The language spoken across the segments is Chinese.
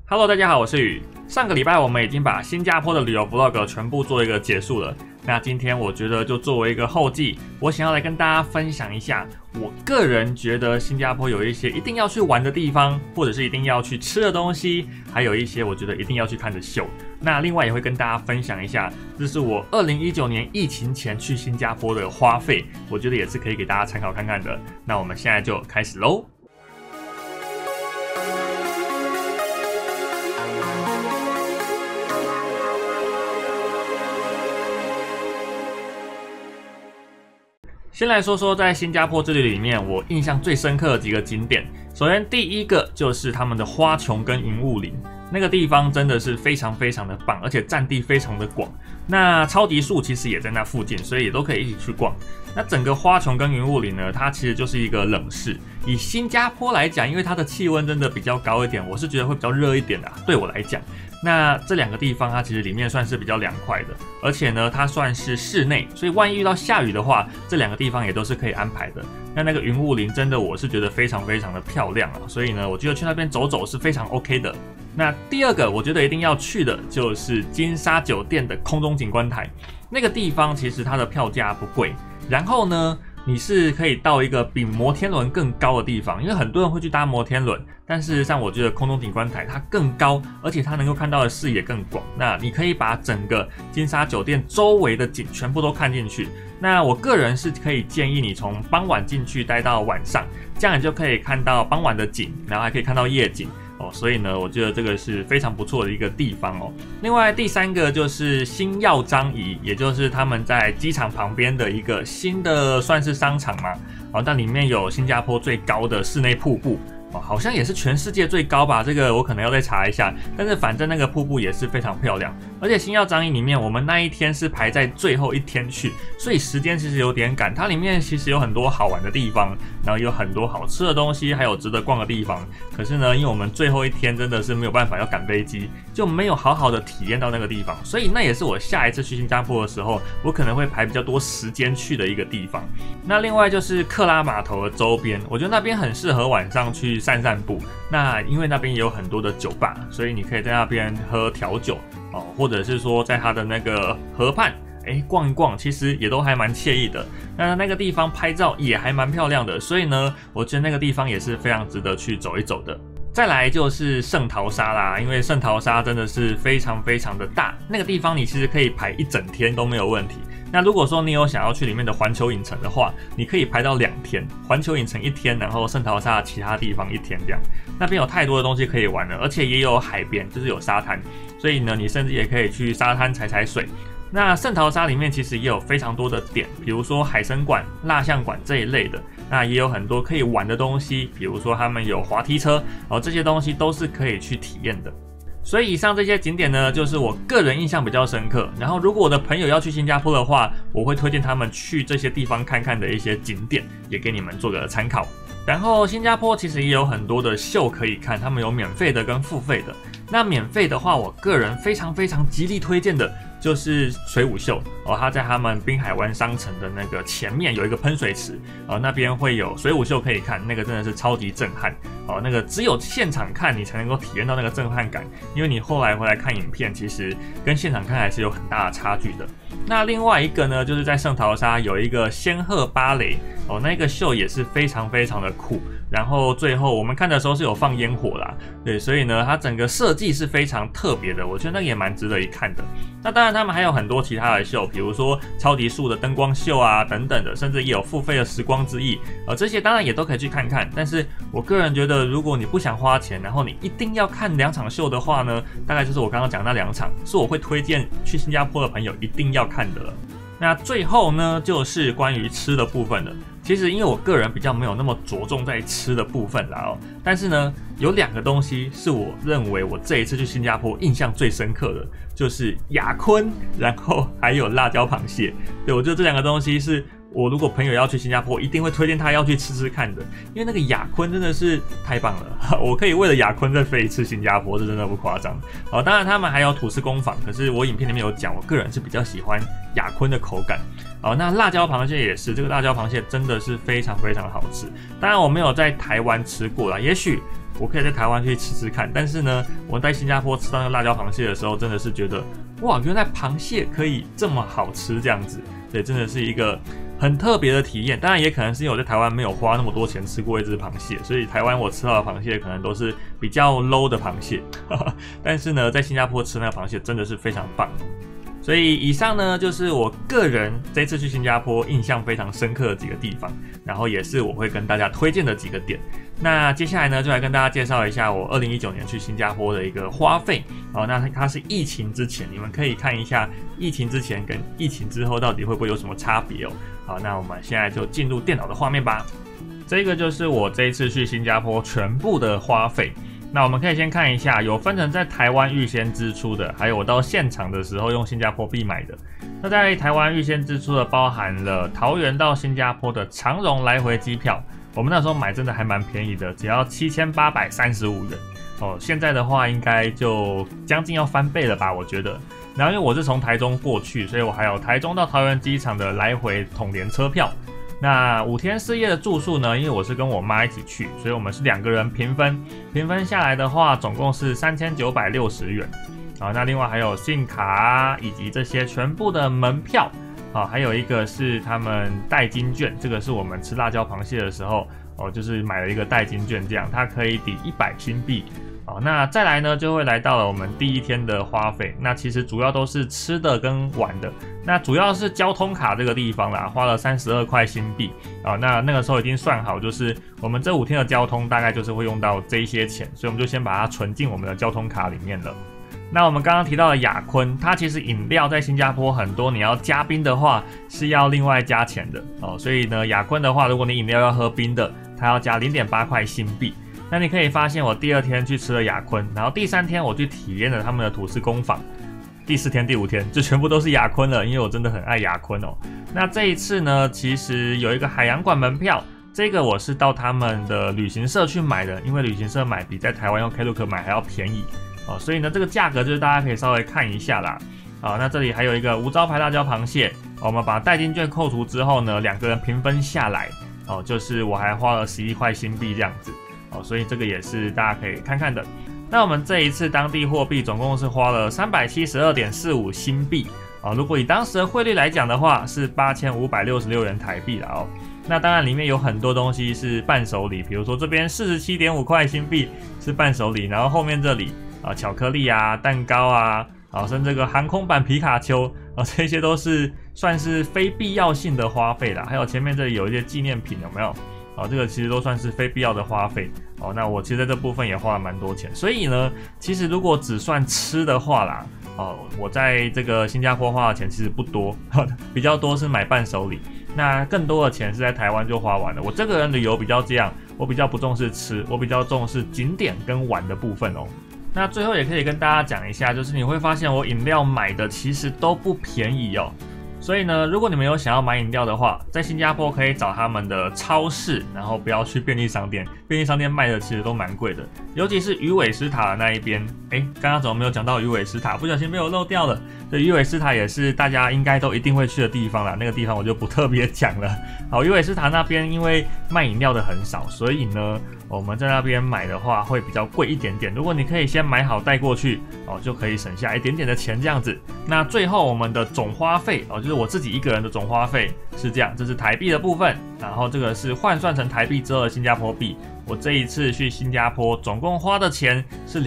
Hello， 大家好，我是宇。上个礼拜我们已经把新加坡的旅游 vlog 全部做一个结束了。那今天我觉得就作为一个后记，我想要来跟大家分享一下，我个人觉得新加坡有一些一定要去玩的地方，或者是一定要去吃的东西，还有一些我觉得一定要去看的秀。那另外也会跟大家分享一下，这是我2019年疫情前去新加坡的花费，我觉得也是可以给大家参考看看的。那我们现在就开始咯。先来说说在新加坡之旅里面，我印象最深刻的几个景点。首先，第一个就是他们的花穹跟云雾林，那个地方真的是非常非常的棒，而且占地非常的广。那超级树其实也在那附近，所以也都可以一起去逛。那整个花穹跟云雾林呢，它其实就是一个冷市。以新加坡来讲，因为它的气温真的比较高一点，我是觉得会比较热一点的，对我来讲。那这两个地方它其实里面算是比较凉快的，而且呢它算是室内，所以万一遇到下雨的话，这两个地方也都是可以安排的。那个云雾林真的我是觉得非常非常的漂亮啊，所以呢我觉得去那边走走是非常 OK 的。那第二个我觉得一定要去的就是金沙酒店的空中景观台，那个地方其实它的票价不贵，然后呢你是可以到一个比摩天轮更高的地方，因为很多人会去搭摩天轮，但事实上我觉得空中景观台它更高，而且它能够看到的视野更广。那你可以把整个金沙酒店周围的景全部都看进去。那我个人是可以建议你从傍晚进去待到晚上，这样你就可以看到傍晚的景，然后还可以看到夜景。所以呢，我觉得这个是非常不错的一个地方哦。另外第三个就是新耀樟宜，也就是他们在机场旁边的一个新的算是商场嘛，但里面有新加坡最高的室内瀑布。好像也是全世界最高吧，这个我可能要再查一下，但是反正那个瀑布也是非常漂亮。而且新耀樟宜里面，我们那一天是排在最后一天去，所以时间其实有点赶。它里面其实有很多好玩的地方，然后有很多好吃的东西，还有值得逛的地方。可是呢，因为我们最后一天真的是没有办法要赶飞机，就没有好好的体验到那个地方，所以那也是我下一次去新加坡的时候，我可能会排比较多时间去的一个地方。那另外就是克拉码头的周边，我觉得那边很适合晚上去散散步。那因为那边也有很多的酒吧，所以你可以在那边喝调酒或者是说在它的那个河畔逛一逛，其实也都还蛮惬意的。那个地方拍照也还蛮漂亮的，所以呢，我觉得那个地方也是非常值得去走一走的。再来就是圣淘沙啦，因为圣淘沙真的是非常非常的大，那个地方你其实可以排一整天都没有问题。那如果说你有想要去里面的环球影城的话，你可以排到2天，环球影城1天，然后圣淘沙其他地方1天这样。那边有太多的东西可以玩了，而且也有海边，就是有沙滩，所以呢，你甚至也可以去沙滩踩水。那圣淘沙里面其实也有非常多的点，比如说海参馆、蜡像馆这一类的，那也有很多可以玩的东西，比如说他们有滑梯车这些东西都是可以去体验的。所以以上这些景点呢，就是我个人印象比较深刻。然后如果我的朋友要去新加坡的话，我会推荐他们去这些地方看看的一些景点，也给你们做个参考。然后新加坡其实也有很多的秀可以看，他们有免费的跟付费的。那免费的话，我个人非常非常极力推荐的就是水舞秀它在他们滨海湾商城的那个前面有一个喷水池那边会有水舞秀可以看，那个真的是超级震撼那个只有现场看你才能够体验到那个震撼感，因为你后来回来看影片，其实跟现场看还是有很大的差距的。那另外一个呢，就是在圣淘沙有一个仙鹤芭蕾那个秀也是非常非常的酷。然后最后我们看的时候是有放烟火啦，对，所以呢，它整个设计是非常特别的，我觉得那个也蛮值得一看的。那当然他们还有很多其他的秀，比如说超级树的灯光秀啊等等的，甚至也有付费的时光之翼这些当然也都可以去看看。但是我个人觉得，如果你不想花钱，然后你一定要看2场秀的话呢，大概就是我刚刚讲那2场，是我会推荐去新加坡的朋友一定要看的了。那最后呢，就是关于吃的部分了。其实因为我个人比较没有那么着重在吃的部分啦但是呢，有2个东西是我认为我这一次去新加坡印象最深刻的，就是雅坤，然后还有辣椒螃蟹。对，我觉得这2个东西是我如果朋友要去新加坡，一定会推荐他要去吃吃看的，因为那个雅坤真的是太棒了，我可以为了雅坤再飞一次新加坡，这真的不夸张。当然他们还有吐司工坊，可是我影片里面有讲，我个人是比较喜欢雅坤的口感。那辣椒螃蟹也是，这个辣椒螃蟹真的是非常非常好吃。当然我没有在台湾吃过啦，也许我可以在台湾去吃吃看，但是呢，我在新加坡吃到那个辣椒螃蟹的时候，真的是觉得哇，原来螃蟹可以这么好吃这样子，对，真的是一个很特别的体验。当然也可能是因为我在台湾没有花那么多钱吃过一只螃蟹，所以台湾我吃到的螃蟹可能都是比较 low 的螃蟹，但是呢，在新加坡吃那个螃蟹真的是非常棒。所以以上呢，就是我个人这次去新加坡印象非常深刻的几个地方，然后也是我会跟大家推荐的几个点。那接下来呢，就来跟大家介绍一下我2019年去新加坡的一个花费。那它是疫情之前，你们可以看一下疫情之前跟疫情之后到底会不会有什么差别哦。好，那我们现在就进入电脑的画面吧。这个就是我这一次去新加坡全部的花费。那我们可以先看一下，有分成在台湾预先支出的，还有我到现场的时候用新加坡币买的。那在台湾预先支出的，包含了桃园到新加坡的长荣来回机票，我们那时候买真的还蛮便宜的，只要7835元现在的话应该就将近要翻倍了吧，我觉得。然后因为我是从台中过去，所以我还有台中到桃园机场的来回统联车票。那5天4夜的住宿呢，因为我是跟我妈一起去，所以我们是2个人平分下来的话，总共是3960元。那另外还有信用卡以及这些全部的门票还有一个是他们代金券，这个是我们吃辣椒螃蟹的时候就是买了一个代金券，这样它可以抵100新币。那再来呢，就会来到了我们第一天的花费。那其实主要都是吃的跟玩的。那主要是交通卡这个地方啦，花了32块新币那个时候已经算好，就是我们这5天的交通大概就是会用到这一些钱，所以我们就先把它存进我们的交通卡里面了。那我们刚刚提到的雅坤，它其实饮料在新加坡很多，你要加冰的话是要另外加钱的所以呢，雅坤的话，如果你饮料要喝冰的，它要加0.8块新币。那你可以发现，我第2天去吃了雅坤，然后第3天我去体验了他们的吐司工坊，第4天、第5天就全部都是雅坤了，因为我真的很爱雅坤那这一次呢，其实有一个海洋馆门票，这个我是到他们的旅行社去买的，因为旅行社买比在台湾用 Klook 买还要便宜所以呢，这个价格就是大家可以稍微看一下啦那这里还有一个无招牌辣椒螃蟹我们把代金券扣除之后呢，2个人平分下来就是我还花了11块新币这样子所以这个也是大家可以看看的。那我们这一次当地货币总共是花了372.45新币如果以当时的汇率来讲的话，是8566元台币了那当然里面有很多东西是伴手礼，比如说这边47.5块新币是伴手礼，然后后面这里巧克力啊、蛋糕啊甚至这个航空版皮卡丘这些都是算是非必要性的花费啦。还有前面这里有一些纪念品，有没有？这个其实都算是非必要的花费那我其实在这部分也花了蛮多钱，所以呢，其实如果只算吃的话啦我在这个新加坡花的钱其实不多比较多是买伴手礼，那更多的钱是在台湾就花完了。我这个人旅游比较这样，我比较不重视吃，我比较重视景点跟玩的部分那最后也可以跟大家讲一下，就是你会发现我饮料买的其实都不便宜所以呢，如果你们有想要买饮料的话，在新加坡可以找他们的超市，然后不要去便利商店，便利商店卖的其实都蛮贵的，尤其是鱼尾狮塔的那一边。刚刚怎么没有讲到鱼尾狮塔？不小心被我漏掉了。对，鱼尾狮塔也是大家应该都一定会去的地方啦，那个地方我就不特别讲了。好，鱼尾狮塔那边因为卖饮料的很少，所以呢，我们在那边买的话会比较贵一点点。如果你可以先买好带过去就可以省下一点点的钱这样子。那最后我们的总花费就是我自己一个人的总花费是这样，这是台币的部分，然后这个是换算成台币之后的新加坡币。我这一次去新加坡总共花的钱是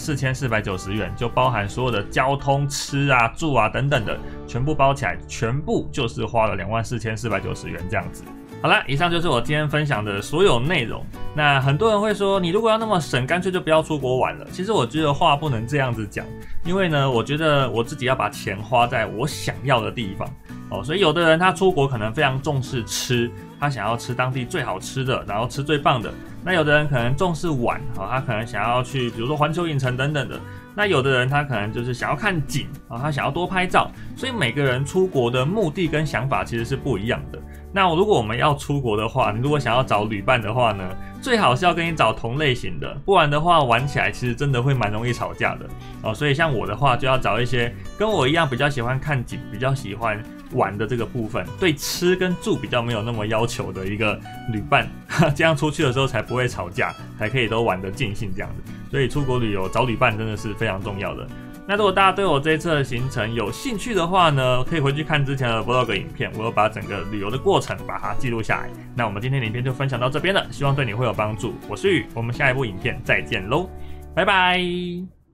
24,490元，就包含所有的交通、吃啊、住啊等等的，全部包起来，全部就是花了24,490元这样子。好啦，以上就是我今天分享的所有内容。那很多人会说，你如果要那么省，干脆就不要出国玩了。其实我觉得话不能这样子讲，因为呢，我觉得我自己要把钱花在我想要的地方所以有的人他出国可能非常重视吃，他想要吃当地最好吃的，然后吃最棒的。 那有的人可能重视玩，他可能想要去，比如说环球影城等等的。那有的人他可能就是想要看景，他想要多拍照，所以每个人出国的目的跟想法其实是不一样的。那如果我们要出国的话，你如果想要找旅伴的话呢，最好是要跟你找同类型的，不然的话玩起来其实真的会蛮容易吵架的所以像我的话，就要找一些跟我一样比较喜欢看景、比较喜欢玩的这个部分，对吃跟住比较没有那么要求的一个旅伴，这样出去的时候才不会吵架，才可以都玩得尽兴这样子。所以出国旅游找旅伴真的是非常重要的。那如果大家对我这一次的行程有兴趣的话呢，可以回去看之前的 vlog 影片，我有把整个旅游的过程把它记录下来。那我们今天的影片就分享到这边了，希望对你会有帮助。我是宇，我们下一部影片再见喽，拜拜。